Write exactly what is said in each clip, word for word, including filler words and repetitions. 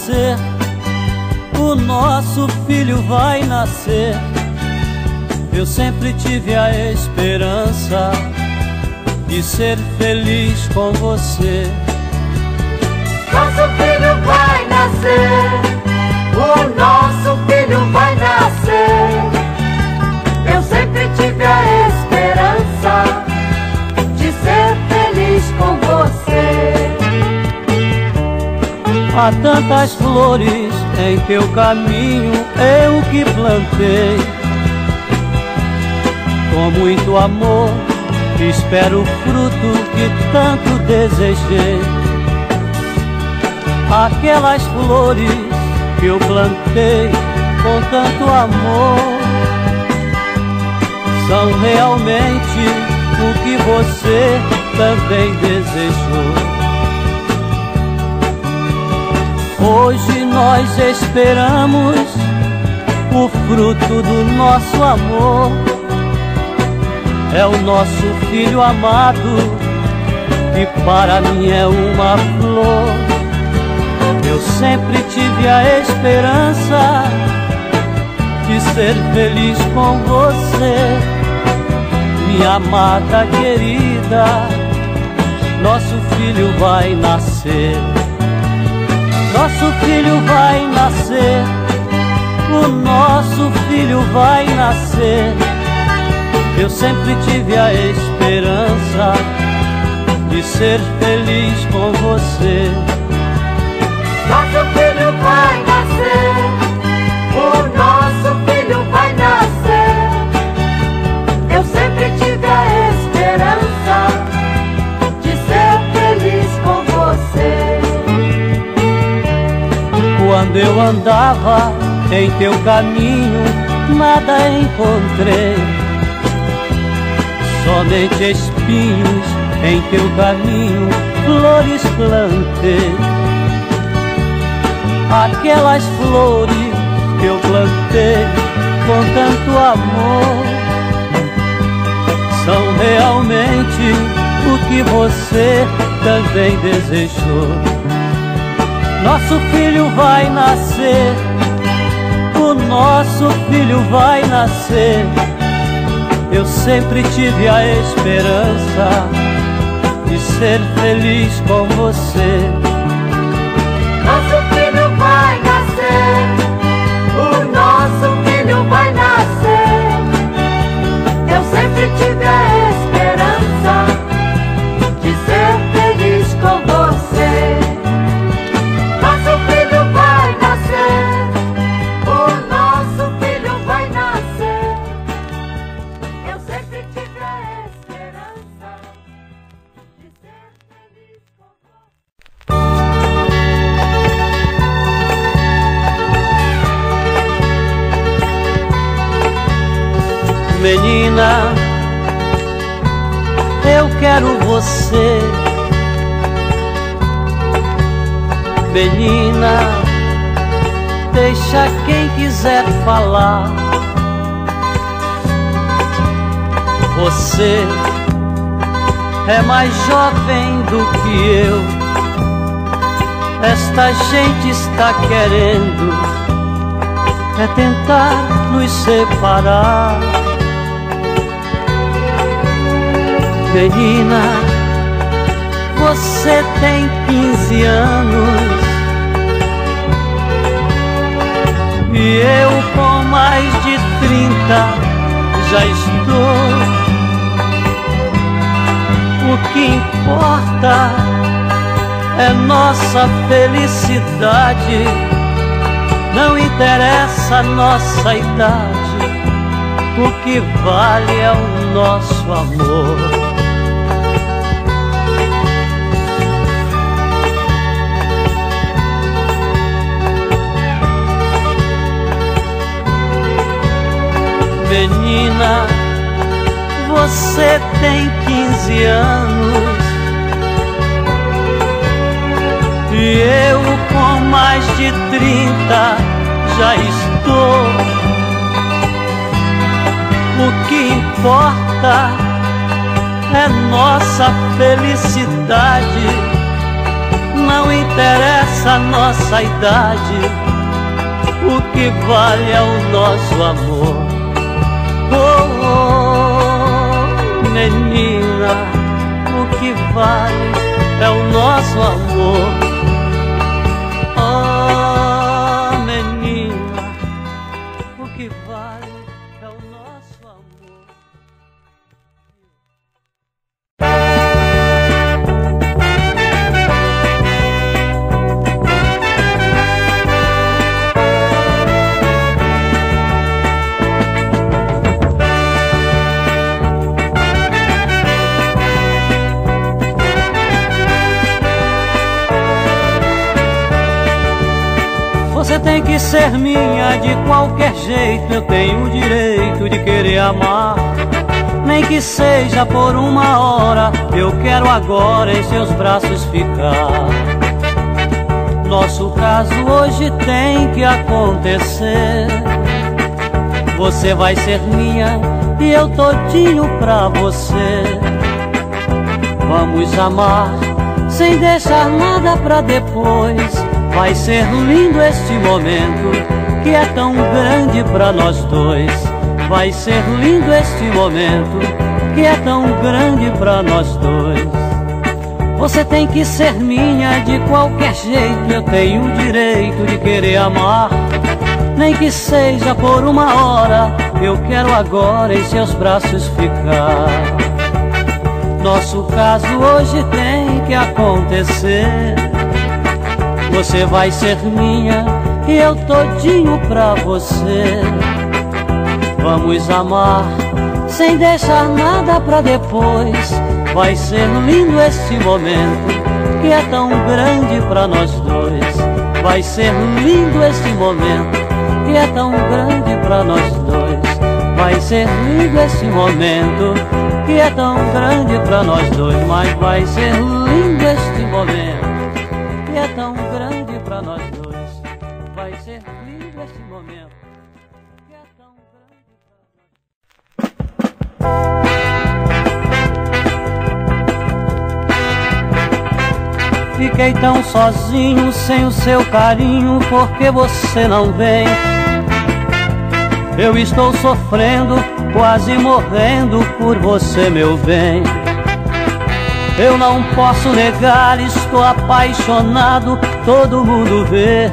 nascer, o nosso filho vai nascer. Eu sempre tive a esperança de ser feliz com você. Nosso filho vai nascer, o nosso filho vai nascer. Eu sempre tive a esperança de ser feliz com você. Há tantas flores em teu caminho, eu que plantei. Com muito amor, espero o fruto que tanto desejei. Aquelas flores que eu plantei com tanto amor são realmente o que você também desejou. Hoje nós esperamos o fruto do nosso amor. É o nosso filho amado, que para mim é uma flor. Eu sempre tive a esperança de ser feliz com você, minha amada querida. Nosso filho vai nascer, nosso filho vai nascer, o nosso filho vai nascer. Eu sempre tive a esperança de ser feliz com você. Nosso filho vai nascer, o nosso filho vai nascer. Eu sempre tive a esperança de ser feliz com você. Quando eu andava em teu caminho, nada encontrei, somente espinhos em teu caminho, flores plantei. Aquelas flores que eu plantei com tanto amor são realmente o que você também desejou. Nosso filho vai nascer, o nosso filho vai nascer. Eu sempre tive a esperança de ser feliz com você. Nosso filho vai nascer, o nosso filho vai nascer. Eu sempre tive a esperança de ser feliz com você. Nosso filho vai nascer, o nosso filho vai nascer. Eu sempre tive a esperança de ser feliz com você. Menina, eu quero você. Menina, deixa quem quiser falar. Você é mais jovem do que eu. Esta gente está querendo é tentar nos separar. Menina, você tem quinze anos e eu com mais de trinta já estou. O que importa é nossa felicidade, não interessa a nossa idade, o que vale é o nosso amor. Menina, você tem quinze anos e eu com mais de trinta já estou. O que importa é nossa felicidade, Não interessa a nossa idade, o que vale é o nosso amor. Oh, oh, menina, o que vale é o nosso amor. Oh, menina, o que vale é o nosso amor. Você tem que ser minha de qualquer jeito. Eu tenho o direito de querer amar, nem que seja por uma hora. Eu quero agora em seus braços ficar. Nosso caso hoje tem que acontecer. Você vai ser minha e eu todinho pra você. Vamos amar sem deixar nada pra depois. Vai ser lindo este momento que é tão grande pra nós dois. Vai ser lindo este momento que é tão grande pra nós dois. Você tem que ser minha de qualquer jeito. Eu tenho o direito de querer amar, nem que seja por uma hora. Eu quero agora em seus braços ficar. Nosso caso hoje tem que acontecer. Você vai ser minha e eu todinho pra você. Vamos amar sem deixar nada pra depois. Vai ser lindo este momento que é tão grande pra nós dois. Vai ser lindo este momento que é tão grande pra nós dois. Vai ser lindo este momento que é tão grande pra nós dois. Mas vai ser lindo este momento que é tão grande pra nós dois. Vai ser lindo esse momento que é tão grande pra nós. Fiquei tão sozinho sem o seu carinho, porque você não vem. Eu estou sofrendo, quase morrendo por você, meu bem. Eu não posso negar, estou apaixonado, todo mundo vê.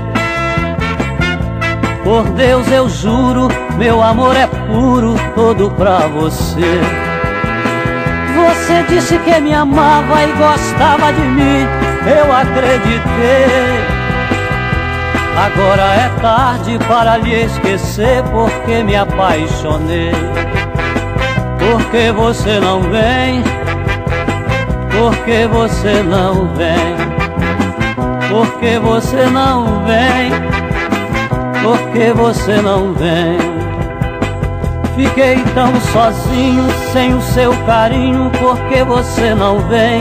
Por Deus eu juro, meu amor é puro, todo pra você. Você disse que me amava e gostava de mim, eu acreditei. Agora é tarde para lhe esquecer, porque me apaixonei. Porque você não vem, porque você não vem, porque você não vem, porque você não vem. Fiquei tão sozinho sem o seu carinho, porque você não vem.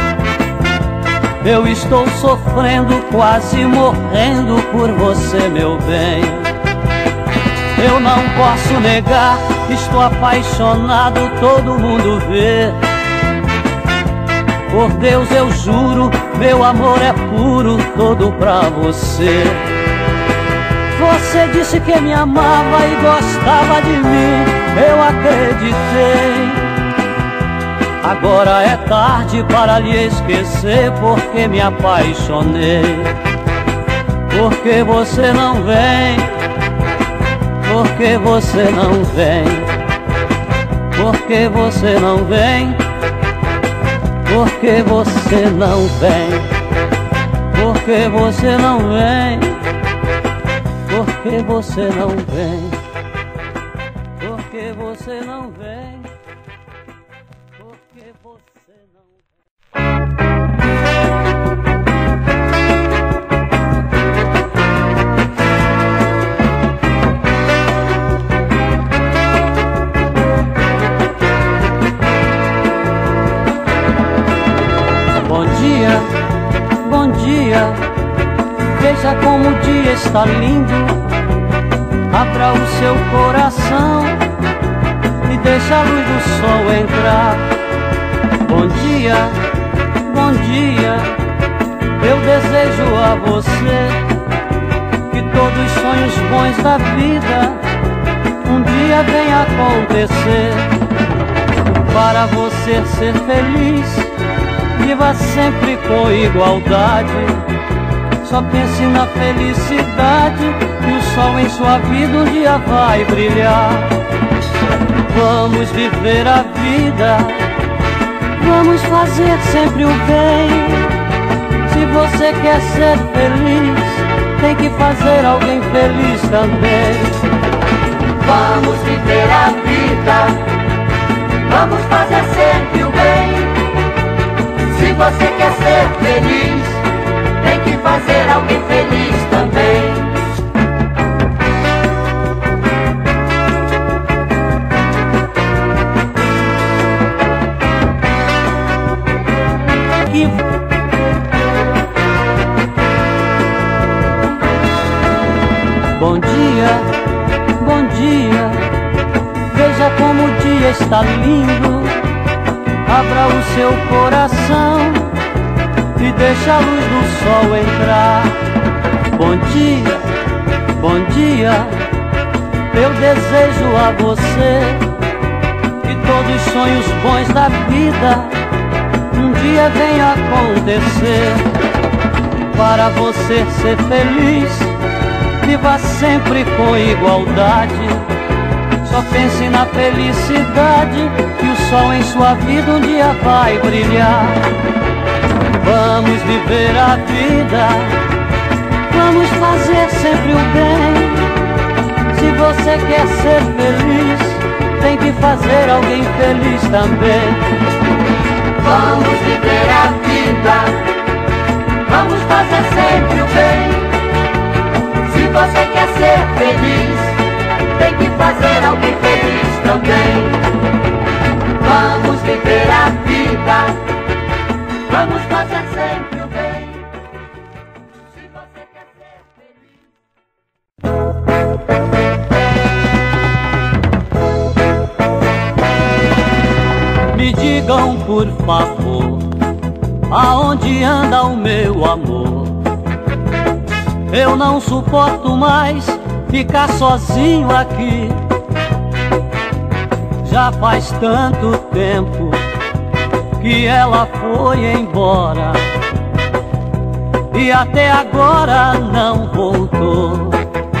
Eu estou sofrendo, quase morrendo por você, meu bem. Eu não posso negar, estou apaixonado, todo mundo vê. Por Deus eu juro, meu amor é puro, todo pra você. Você disse que me amava e gostava de mim, eu acreditei. Agora é tarde para lhe esquecer, porque me apaixonei. Porque você não vem, porque você não vem, porque você não vem, porque você não vem, porque você não vem, porque você não vem, porque você não vem, porque você não Bom dia, bom dia, veja como o dia está lindo. Abra o seu coração e deixa a luz do sol entrar. Bom dia, bom dia, Eu desejo a você que todos os sonhos bons da vida um dia venha acontecer. Para você ser feliz, viva sempre com igualdade. Só pense na felicidade, que o sol em sua vida um dia vai brilhar. Vamos viver a vida, vamos fazer sempre o bem. Se você quer ser feliz, tem que fazer alguém feliz também. Vamos viver a vida, vamos fazer sempre o bem. Se você quer ser feliz, tem que fazer alguém feliz também. Bom dia, bom dia, veja como o dia está lindo. Abra o seu coração e deixa a luz do sol entrar. Bom dia, bom dia, eu desejo a você que todos os sonhos bons da vida um dia venha acontecer. Para você ser feliz, viva sempre com igualdade. Só pense na felicidade, que o sol em sua vida um dia vai brilhar. Vamos viver a vida, vamos fazer sempre o bem. Se você quer ser feliz, tem que fazer alguém feliz também. Vamos viver a vida, vamos fazer sempre o bem. Se você quer ser feliz, tem que fazer alguém feliz também. Vamos viver a vida, vamos fazer sempre o bem. Se você quer ser feliz. Me digam por favor, aonde anda o meu amor? Eu não suporto mais ficar sozinho aqui. Já faz tanto tempo que ela foi embora e até agora não voltou.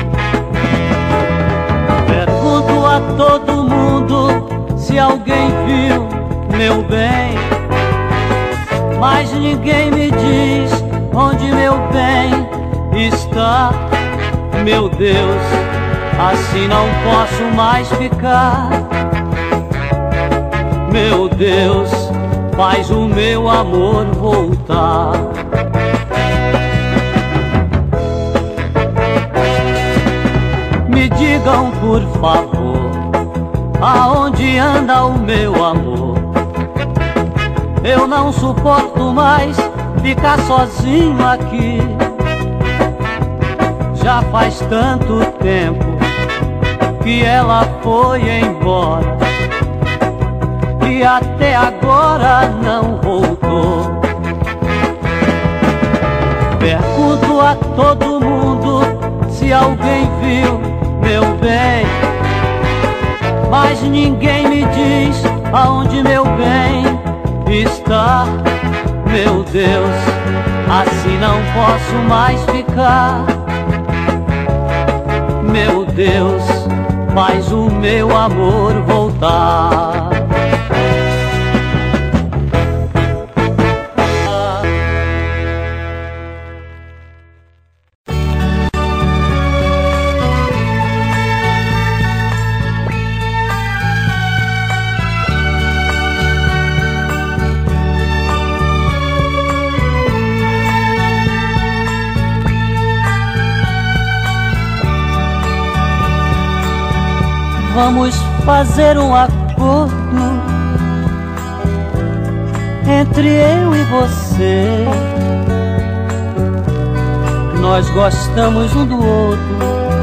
Pergunto a todo mundo se alguém viu meu bem, mas ninguém me diz onde meu bem está. Meu Deus, assim não posso mais ficar. Meu Deus, faz o meu amor voltar. Me digam por favor, aonde anda o meu amor? Eu não suporto mais ficar sozinho aqui. Já faz tanto tempo que ela foi embora e até agora não voltou. Pergunto a todo mundo se alguém viu meu bem, mas ninguém me diz aonde meu bem está. Meu Deus, assim não posso mais ficar. Meu Deus, faz o meu amor voltar. Vamos fazer um acordo entre eu e você. Nós gostamos um do outro,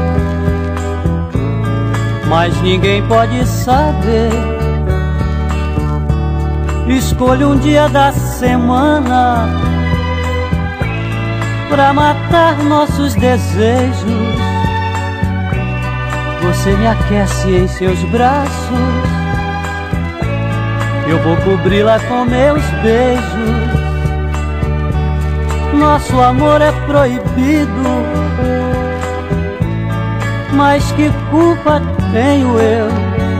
mas ninguém pode saber. Escolha um dia da semana pra matar nossos desejos. Você me aquece em seus braços, eu vou cobri-la com meus beijos. Nosso amor é proibido, mas que culpa tenho eu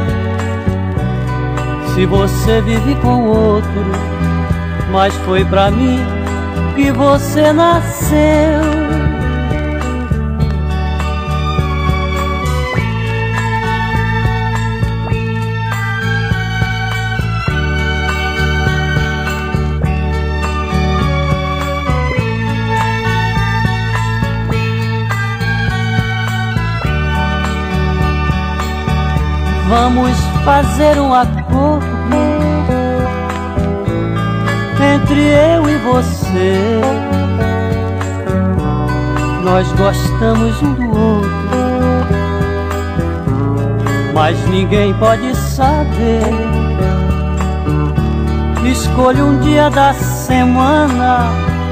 se você vive com outro? Mas foi pra mim que você nasceu. Vamos fazer um acordo entre eu e você. Nós gostamos um do outro, mas ninguém pode saber. Escolha um dia da semana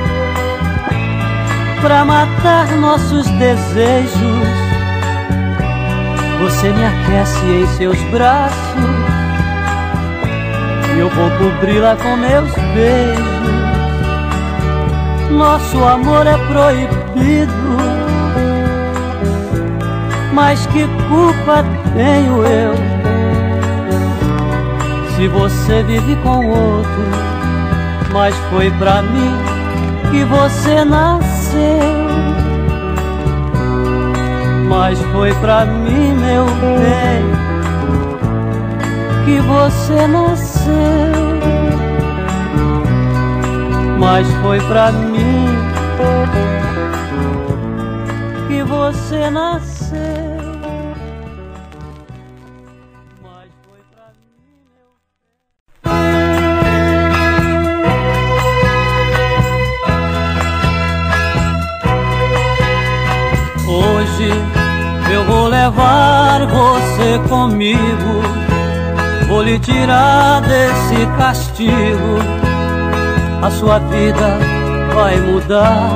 pra matar nossos desejos. Você me aquece em seus braços, eu vou cobri-la com meus beijos. Nosso amor é proibido, mas que culpa tenho eu se você vive com outro? Mas foi pra mim que você nasceu. Mas foi pra mim, meu bem, que você nasceu. Mas foi pra mim que você nasceu. Mas foi pra mim, meu bem. Hoje eu vou levar você comigo, vou lhe tirar desse castigo. A sua vida vai mudar,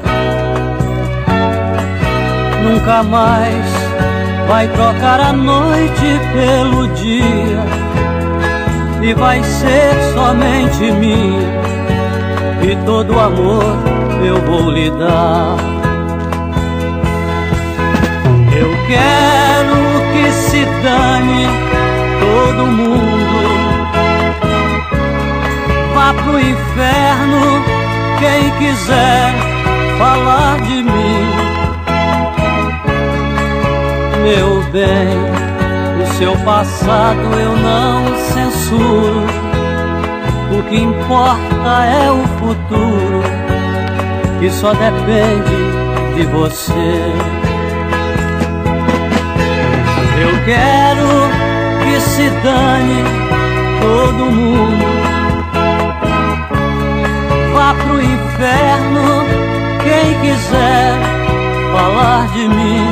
nunca mais vai trocar a noite pelo dia, e vai ser somente minha, e todo amor eu vou lhe dar. Eu quero que se dane todo mundo, vá pro inferno quem quiser falar de mim. Meu bem, o seu passado eu não censuro, o que importa é o futuro, que só depende de você. Eu quero que se dane todo mundo, vá pro inferno quem quiser falar de mim.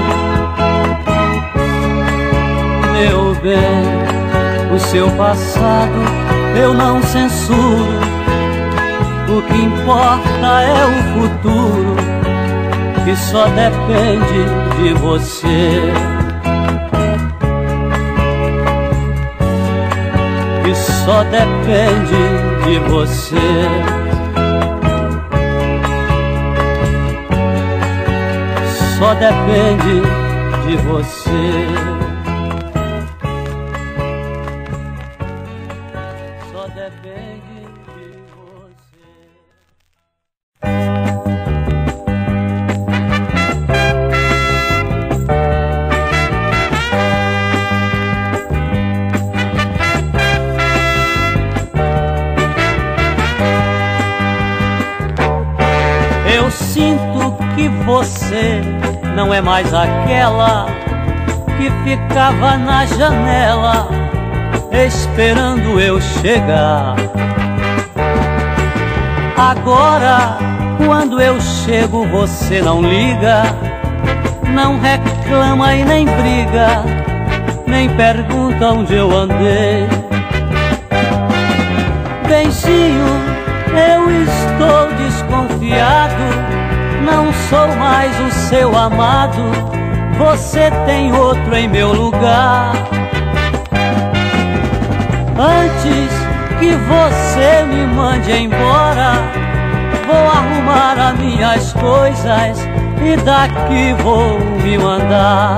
Meu bem, o seu passado eu não censuro, o que importa é o futuro, que só depende de você. Que só depende de você. Só depende de você. Só depende de você. Eu sinto que você não é mais aquela que ficava na janela esperando eu chegar. Agora, quando eu chego, você não liga, não reclama e nem briga, nem pergunta onde eu andei. Beijinho, eu estou desconfiado, não mais o seu amado, você tem outro em meu lugar. Antes que você me mande embora, vou arrumar as minhas coisas e daqui vou me mandar.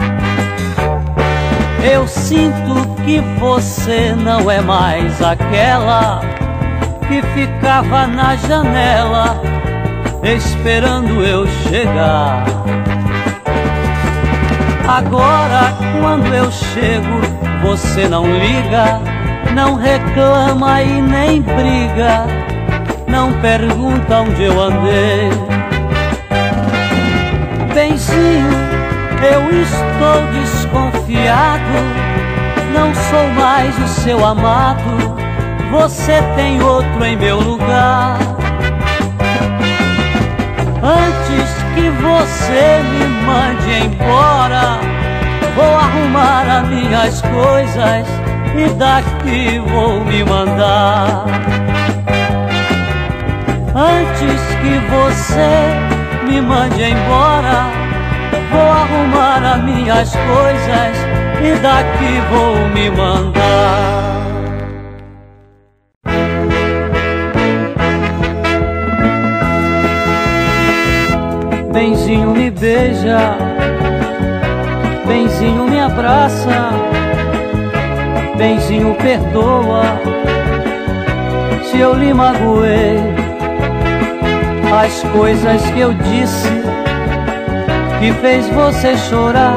Eu sinto que você não é mais aquela que ficava na janela esperando eu chegar. Agora quando eu chego, você não liga, não reclama e nem briga, não pergunta onde eu andei. Benzinho, eu estou desconfiado, não sou mais o seu amado, você tem outro em meu lugar. Antes que você me mande embora, vou arrumar as minhas coisas e daqui vou me mandar. Antes que você me mande embora, vou arrumar as minhas coisas e daqui vou me mandar. Benzinho, me beija, benzinho, me abraça, benzinho, perdoa se eu lhe magoei. As coisas que eu disse que fez você chorar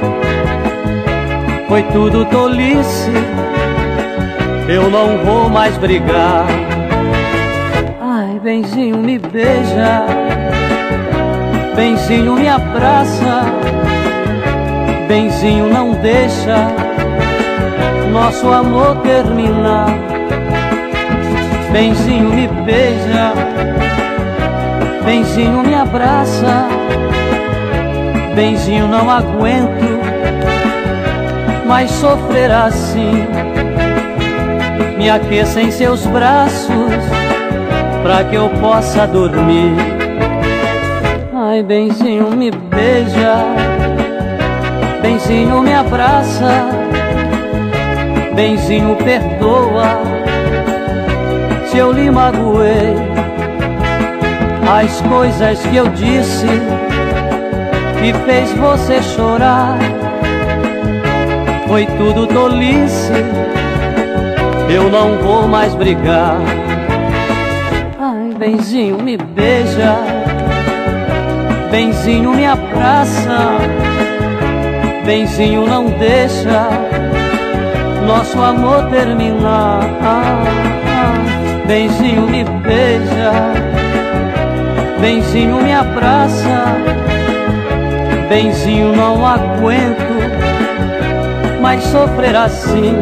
foi tudo tolice, eu não vou mais brigar. Ai, benzinho, me beija, benzinho, me abraça, benzinho, não deixa nosso amor terminar. Benzinho, me beija, benzinho, me abraça, benzinho, não aguento mais sofrer assim. Me aqueça em seus braços pra que eu possa dormir. Ai, benzinho, me beija, benzinho, me abraça, benzinho, perdoa se eu lhe magoei. As coisas que eu disse que fez você chorar foi tudo tolice, eu não vou mais brigar. Ai, benzinho, me beija, benzinho, me abraça, benzinho, não deixa nosso amor terminar. Benzinho, me beija, benzinho, me abraça, benzinho, não aguento mais sofrer assim.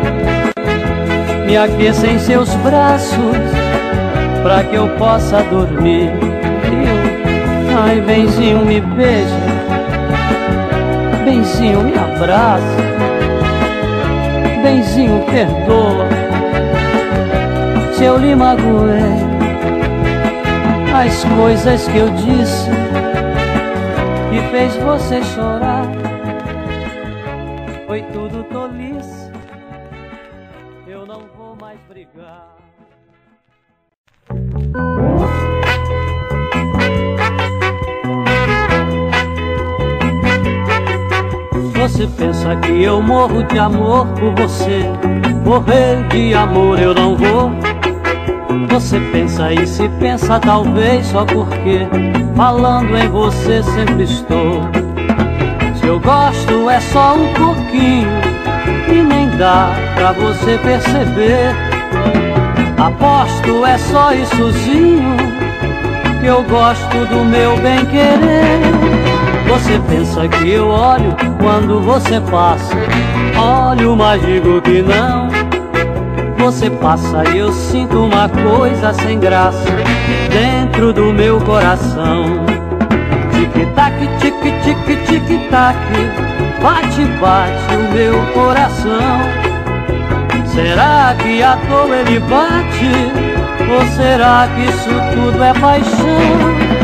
Me aqueça em seus braços pra que eu possa dormir. Ai, benzinho, me beija, benzinho, me abraça, benzinho, perdoa se eu lhe magoei. As coisas que eu disse que fez você chorar foi tudo tolice, eu não vou mais brigar. Você pensa que eu morro de amor por você, morrer de amor eu não vou. Você pensa e se pensa talvez só porque falando em você sempre estou. Se eu gosto é só um pouquinho e nem dá pra você perceber. Aposto é só issozinho que eu gosto do meu bem-querer. Você pensa que eu olho quando você passa, olho, mas digo que não. Você passa e eu sinto uma coisa sem graça dentro do meu coração. Tic-tac, tic-tic, tic-tac, bate, bate o meu coração. Será que à toa ele bate? Ou será que isso tudo é paixão?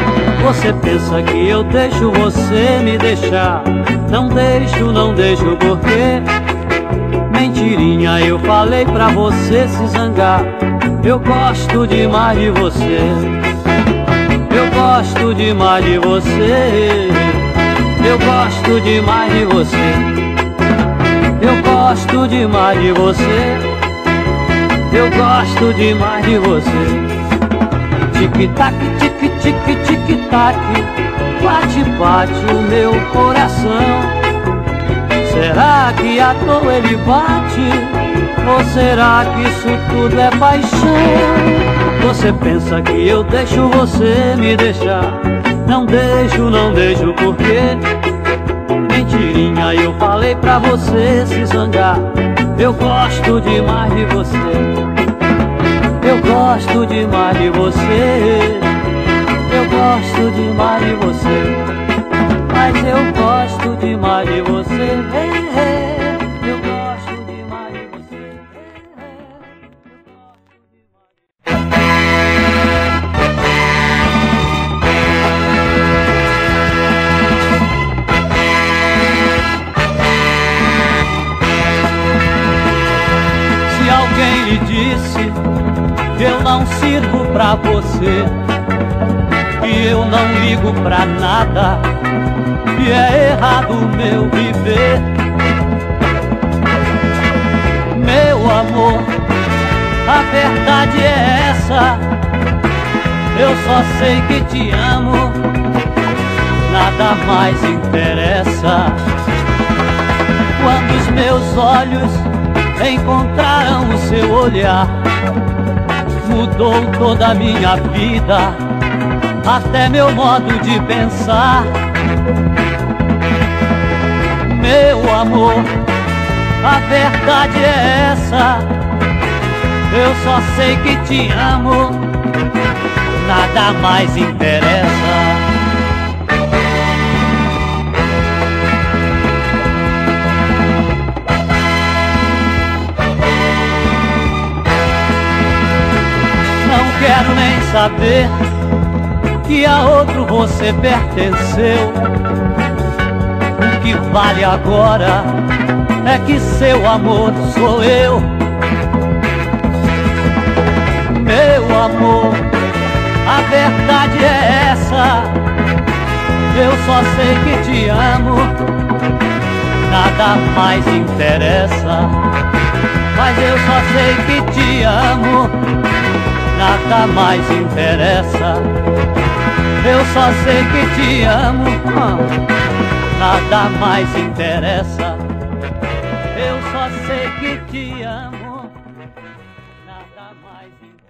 Você pensa que eu deixo você me deixar? Não deixo, não deixo porque mentirinha eu falei pra você se zangar. Eu gosto demais de você, eu gosto demais de você, eu gosto demais de você, eu gosto demais de você, eu gosto demais de você. Tic-tac, tic-tic, tic-tac, bate, bate o meu coração. Será que à toa ele bate? Ou será que isso tudo é paixão? Você pensa que eu deixo você me deixar? Não deixo, não deixo porque mentirinha eu falei pra você se zangar. Eu gosto demais de você, eu gosto demais de você, eu gosto demais de você, mas eu gosto demais de você, eu gosto demais de você, Se alguém lhe disse que eu não sirvo pra você, que eu não ligo pra nada, que é errado o meu viver, meu amor, a verdade é essa. Eu só sei que te amo, nada mais interessa. Quando os meus olhos encontraram o seu olhar, mudou toda a minha vida, até meu modo de pensar. Meu amor, a verdade é essa. Eu só sei que te amo, nada mais interessa. Não quero nem saber que a outro você pertenceu. O que vale agora é que seu amor sou eu. Meu amor, a verdade é essa. Eu só sei que te amo, nada mais interessa. Mas eu só sei que te amo, nada mais interessa. Eu só sei que te amo, nada mais interessa. Eu só sei que te amo, nada mais interessa.